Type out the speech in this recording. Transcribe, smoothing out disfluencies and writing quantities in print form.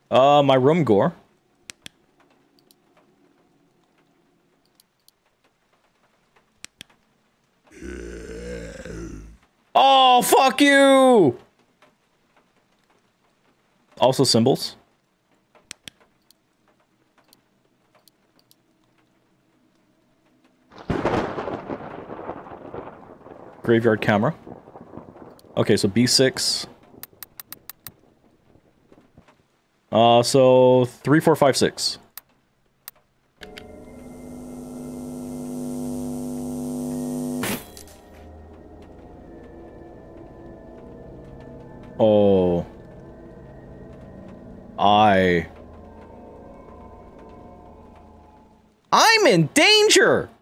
My room gore. Oh, fuck you! Also symbols. Graveyard camera. Okay, so B6. So 3, 4, 5, 6. Oh. I'm in danger!